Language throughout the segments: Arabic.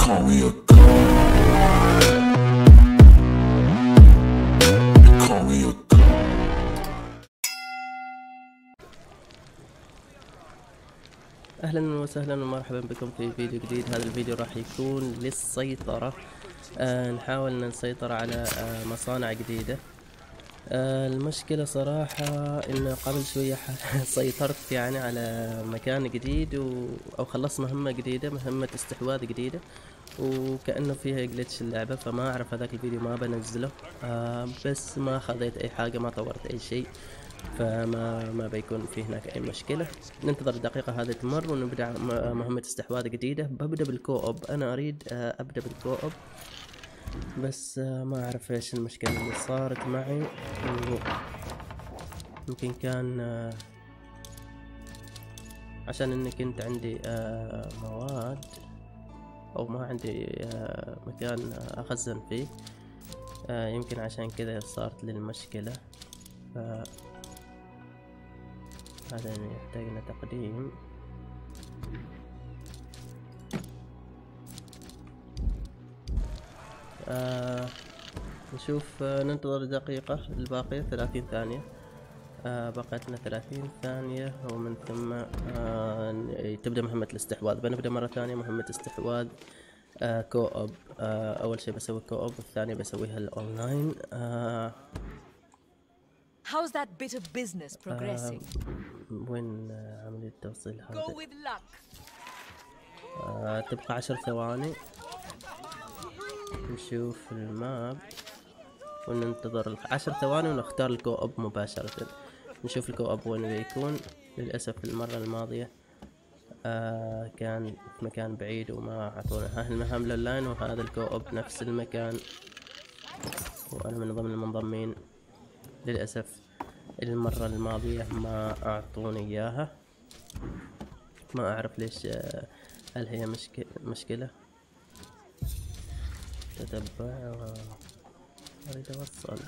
call me a god. You call me a god. اهلا وسهلا ومرحبا بكم في فيديو جديد. هذا الفيديو راح يكون للسيطرة. نحاول نسيطر على مصانع جديدة. المشكلة صراحة انه قبل شوية سيطرت يعني على مكان جديد او خلصت مهمة جديدة، مهمة استحواذ جديدة، وكأنه فيها جلتش اللعبة، فما اعرف هذاك الفيديو ما بنزله. بس ما خذيت اي حاجة، ما طورت اي شيء، فما بيكون في هناك اي مشكلة. ننتظر الدقيقة هذه تمر ونبدأ مهمة استحواذ جديدة. ببدأ بالكوب، انا اريد ابدأ بالكوب، بس ما اعرف ايش المشكلة اللي صارت معي. يمكن كان عشان اني كنت عندي مواد، او ما عندي مكان اخزن فيه. يمكن عشان كذا صارت لي المشكلة. هذا يحتاج لنا تقديم. نشوف، ننتظر دقيقة الباقية 30 ثانية. بقيت لنا 30 ثانية، ومن ثم تبدأ مهمة الاستحواذ. بنبدأ مرة ثانية مهمة استحواذ كوب. أول شيء بسوي كوب، والثانية بسويها الأونلاين. How's that bit of business progressing? وين عملية التوصيل Go هذا؟ with luck. تبقى 10 ثواني. نشوف الماب وننتظر 10 ثواني ونختار الكوب مباشرة. نشوف الكوب وين بيكون. للأسف المرة الماضية كان في مكان بعيد وما أعطونا. ها المهام لللاين، وهذا الكوب نفس المكان، وأنا من ضمن المنضمين. للأسف المرة الماضية ما أعطوني إياها، ما أعرف ليش. هل هي مشكلة؟ تتبع أريد أوصل.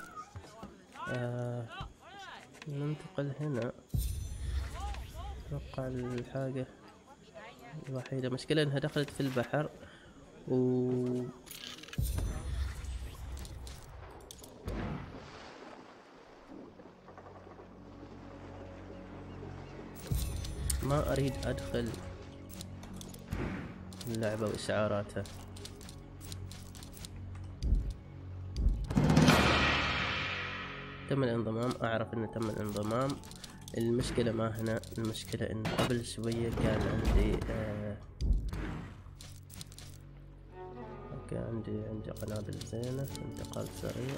ننتقل هنا. أتوقع الحاجة الوحيدة مشكلة إنها دخلت في البحر، ما أريد أدخل اللعبة وإشعاراتها. تم الانضمام، أعرف إنه تم الانضمام. المشكلة ما هنا، المشكلة إن قبل شوية كان عندي قنابل زينة. انتقال سريع.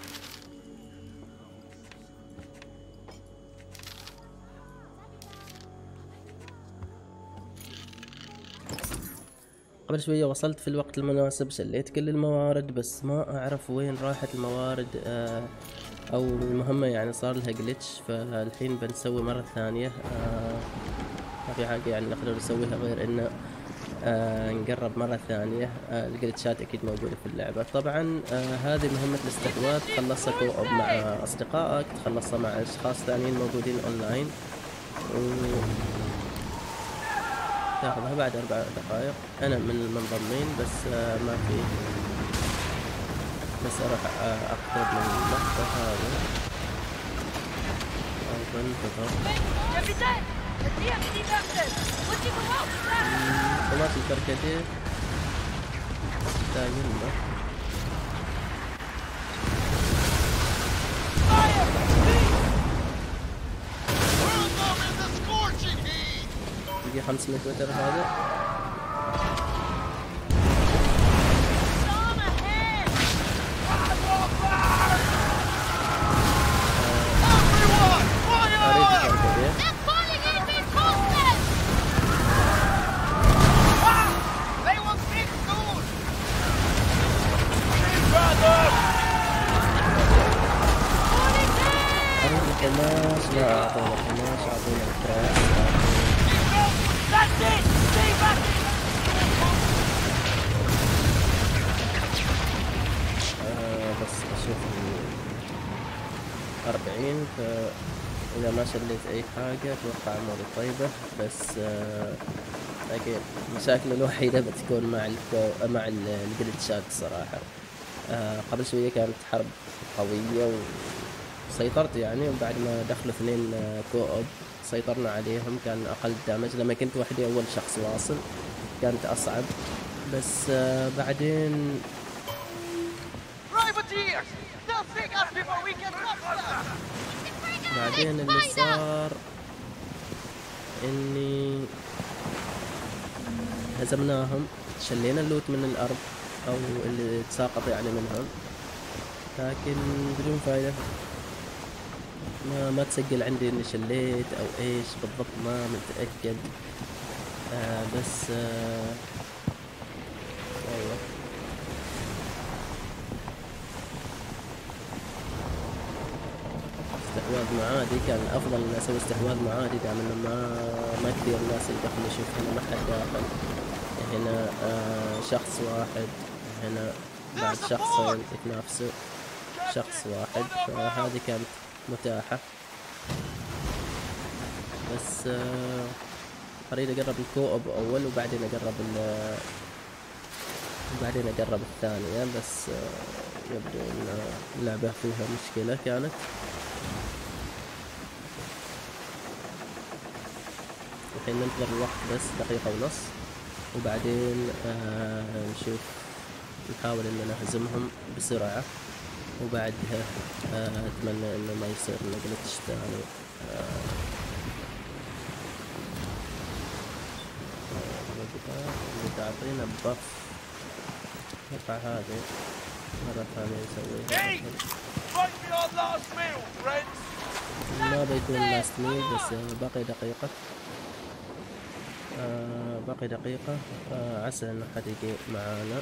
قبل شوية وصلت في الوقت المناسب، شليت كل الموارد، بس ما أعرف وين راحت الموارد. او المهمة يعني صار لها جلتش، فالحين بنسوي مرة ثانية. ما في حاجة يعني نقدر نسويها غير انه نقرب مرة ثانية. الجلتشات اكيد موجودة في اللعبة. طبعا هذه مهمة الاستحواذ تخلصها كوب مع اصدقائك، تخلصها مع اشخاص ثانيين موجودين اونلاين، تاخذها بعد 4 دقائق. انا من المنضمين، بس ما في، بس اروح اقترب من المقطع هذا. انتظر. خلاص الكركديه دايما. يجي 500 متر هذا. القماش لا أعطونا القماش، أعطونا التراس. بس أشوف 40، فإذا ما شليت أي حاجة أتوقع أموري طيبة. بس لكن المشاكل الوحيدة بتكون مع الجلتشات صراحة. قبل شوية كانت حرب قوية وسيطرت يعني، وبعد ما دخلوا 2 كوب سيطرنا عليهم. كان أقل دامج لما كنت وحدي أول شخص واصل، كانت أصعب. بس بعدين اللي صار إني هزمناهم، شلينا اللوت من الأرض أو اللي تساقط يعني منهم، لكن بدون فايدة. ما تسجل عندي إني شليت أو إيش بالضبط، ما متأكد. بس أيوة. استحواذ معادي كان الأفضل إني أسوي استحواذ معادي، دام إنه ما كثير ناس يدخلوا. شوف هنا ما حد داخل، هنا شخص واحد، هنا بعد شخصين يتنافسوا شخص واحد، فهذه كانت متاحة. بس أريد أقرب الكوب أول وبعدين أقرب الثانية. بس يبدو أن اللعبة فيها مشكلة كانت. الحين ننتظر الوقت بس دقيقة ونص، وبعدين نشوف، نحاول إننا نهزمهم بسرعة، وبعدها أتمنى إنه ما يصير لنا جلتش ثاني. تعطينا بف نرفع هذه مرة ثانية نسويها. ما بيكون لاست ميل، بس باقي دقيقة. عسى انه حد يجي معانا.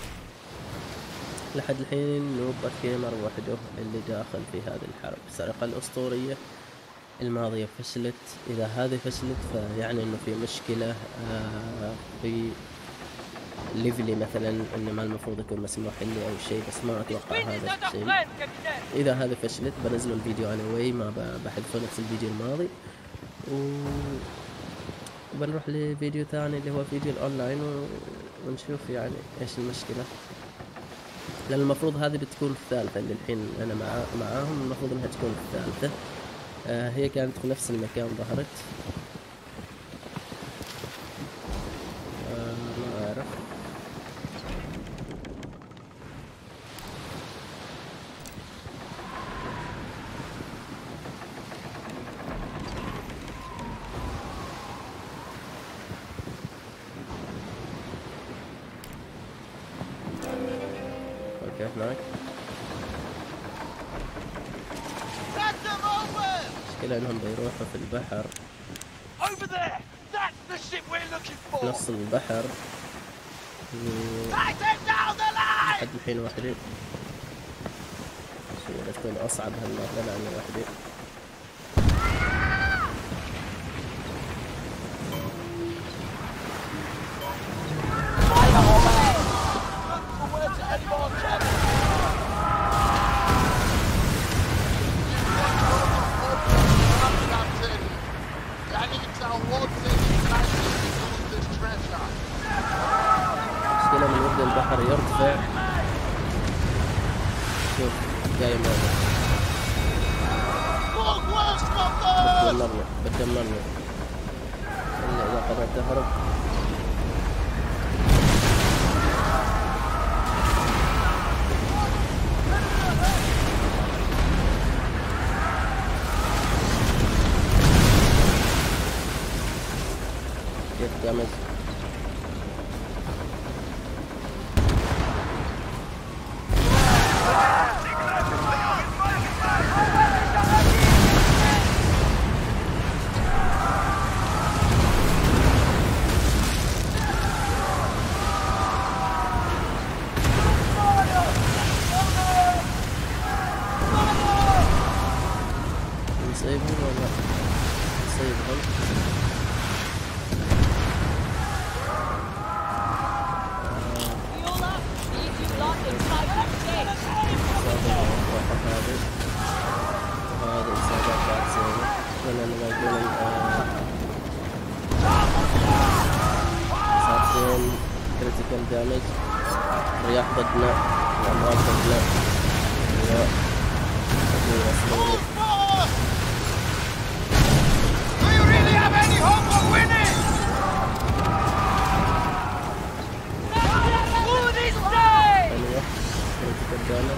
لحد الحين نوبة جيمر وحده اللي داخل في هذه الحرب. السرقة الأسطورية الماضية فشلت، إذا هذه فشلت فيعني إنه في مشكلة في ليفلي مثلا، إنه ما المفروض يكون مسموح لي أو شيء، بس ما أتوقع هذا الشيء. إذا هذه فشلت بنزل الفيديو anyway، ما بحذفه نفس الفيديو الماضي، وبنروح لفيديو ثاني اللي هو فيديو الأونلاين، ونشوف يعني إيش المشكلة. لأن المفروض هذه بتكون الثالثة اللي الحين أنا معاهم، المفروض إنها تكون الثالثة. هي كانت في نفس المكان ظهرت. ما أعرف. أوكي هناك. المشكلة إنهم بيروحوا في البحر، نص البحر. لحد الحين وحدي، شو تكون أصعب هالمرة لأني وحدي. المشكلة من يبدأ البحر يرتفع. شوف جاي معنا، بتدمرنا إلا إذا قدرت تهرب. كيف دامج؟ نسيبهم ولا نسيبهم؟ دامج. الرياح ضدنا، الأمواج ضدنا. أيوه يوصلوني. أيوه كنت قدامك.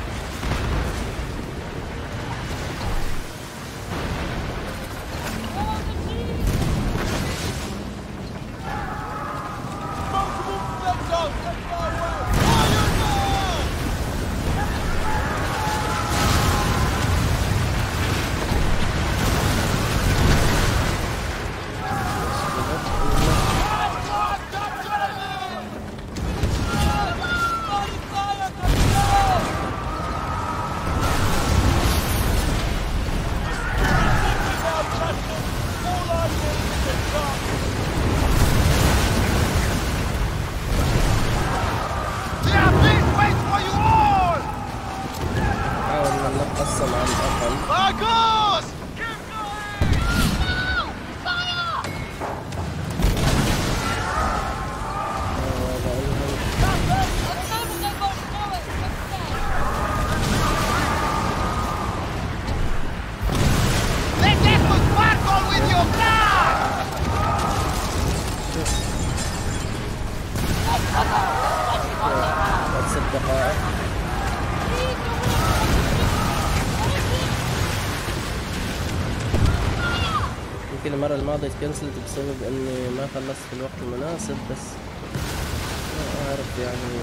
يمكن المرة الماضية تكنسلت بسبب اني ما خلصت في الوقت المناسب، بس ما اعرف يعني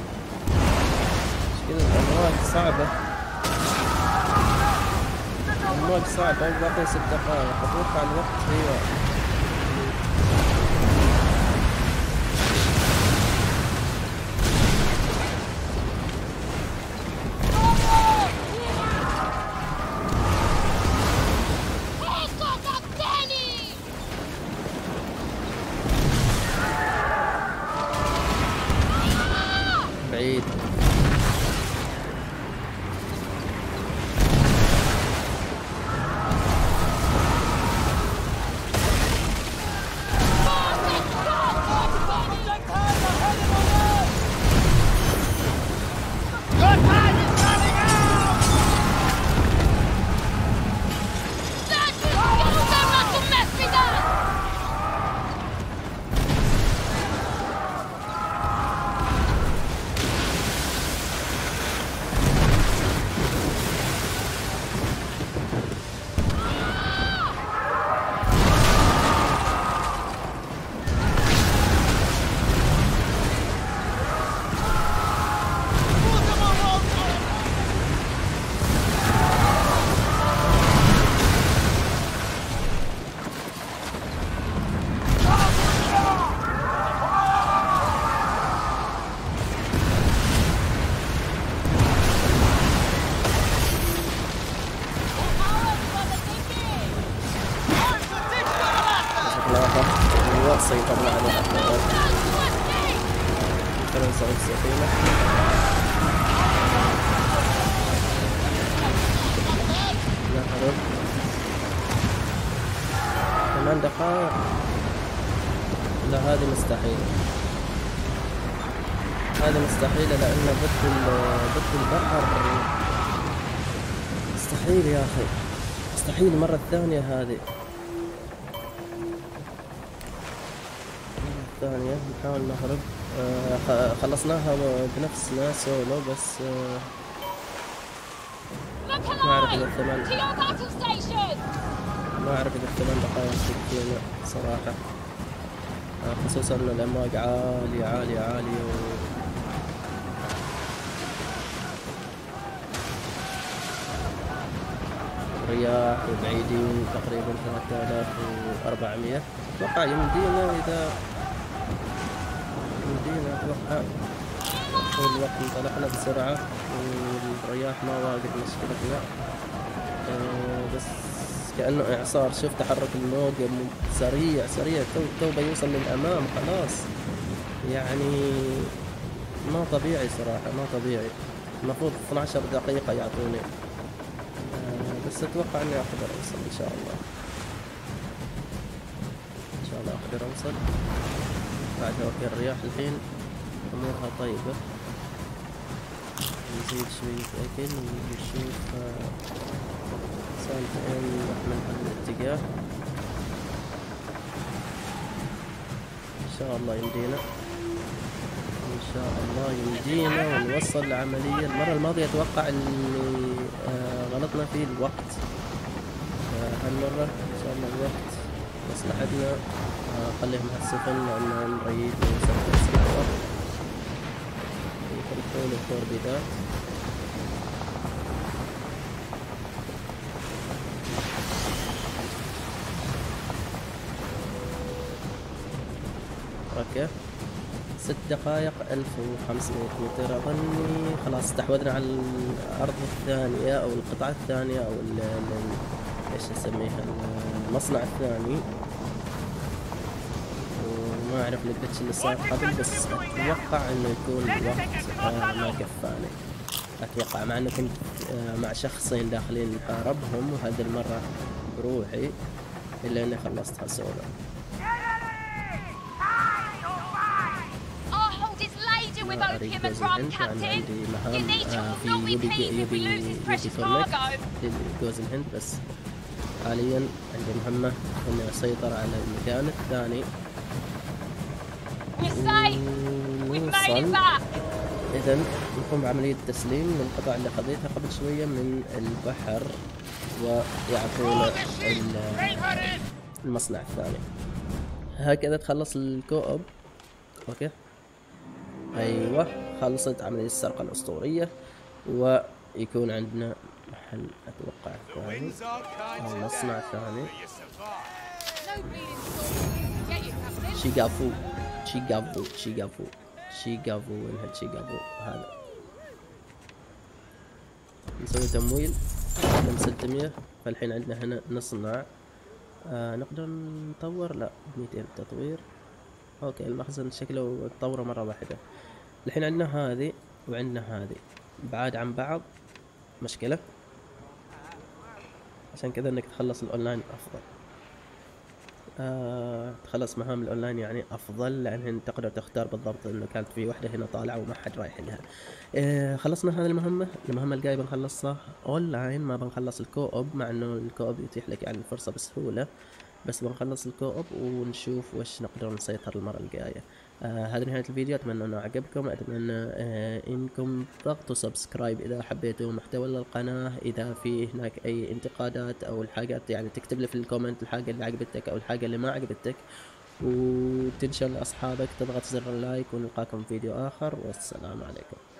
مشكلة. الامواج صعبة، الامواج صعبة، باقي 6 دقائق. اتوقع الوقت هي بعيد. سيطرنا على الأحداث. فرنسا والسفينة. نهرب 8 دقائق. لا هذه مستحيلة، هذه مستحيلة لأن ضد البحر مستحيل يا أخي، مستحيل المرة الثانية هذه. الثانية نحاول نهرب. خلصناها بنفسنا سولو، بس ما أعرف إذا الثمان دقائق تكفينا صراحة، خصوصا إن الأمواج عالية عالية عالية رياح وبعيدين تقريبا 3400. أتوقع يمدينا إذا أتوقع طول الوقت انطلقنا بسرعة والرياح ما واقف مشكلتنا. بس كأنه إعصار. شوف تحرك الموجة سريع سريع، تو بيوصل للأمام خلاص. يعني ما طبيعي صراحة، ما طبيعي. المفروض 12 دقيقة يعطوني، بس أتوقع إني أقدر أوصل إن شاء الله. إن شاء الله أقدر أوصل بعد توقيع الرياح الحين. أمورها طيبة. نزيد شوية أكل ونشوف سالفة نروح من هالاتجاه. إن شاء الله يمدينا، إن شاء الله يمدينا ونوصل العملية. المرة الماضية أتوقع اللي غلطنا فيه الوقت، هالمرة إن شاء الله الوقت مصلحتنا. خليهم هالسفن لأن نريد نوصل بأسرع وقت. يفرقون التوربيدات. اوكي 6 دقائق 1500 متر اظني. خلاص استحوذنا على الارض الثانية او القطعة الثانية او ايش نسميها، المصنع الثاني. وما اعرف الجلتش اللي صار قبل، بس اتوقع انه يكون الوقت ما كفاني اتوقع، مع انه كنت مع شخصين داخلين نحاربهم، وهذه المرة بروحي الا اني خلصت هالسولة. أريد جوز الهند لأن عندي مهام في يبي كونكت لجوز الهند، بس حاليا عندي مهمة إني أسيطر على المكان الثاني ونوصل. إذا نقوم بعملية تسليم للقطع اللي خذيتها قبل شوية من البحر، ويعطونا المصنع الثاني. هكذا تخلص الكوب. أوكي ايوه خلصت عملية السرقة الاسطورية، ويكون عندنا محل اتوقع ثاني او مصنع ثاني. شيغافو شيغافو شيغافو شيغافو وين هالشيغافو هذا؟ نسوي تمويل من 600. فالحين عندنا هنا نصنع نقدر نطور، لا 200 تطوير. اوكي المخزن شكله تطوره مرة واحدة. الحين عندنا هذه وعندنا هذه بعاد عن بعض، مشكلة. عشان كذا انك تخلص الاونلاين افضل. تخلص مهام الاونلاين يعني افضل، لان تقدر تختار بالضبط انه كانت في وحدة هنا طالعة وما حد رايح لها. خلصنا هذه المهمة الجاية بنخلصها اونلاين، ما بنخلص الكوب، مع انه الكوب يتيح لك يعني الفرصة بسهولة، بس بنخلص الكوب ونشوف وش نقدر نسيطر المرة الجاية. هذا نهاية الفيديو، اتمنى انه عجبكم، اتمنى انكم تضغطوا سبسكرايب اذا حبيتوا محتوى القناة. اذا في هناك اي انتقادات او الحاجات يعني تكتب لي في الكومنت الحاجة اللي عجبتك او الحاجة اللي ما عجبتك، وتنشر لاصحابك، تضغط زر اللايك، ونلقاكم في فيديو اخر، والسلام عليكم.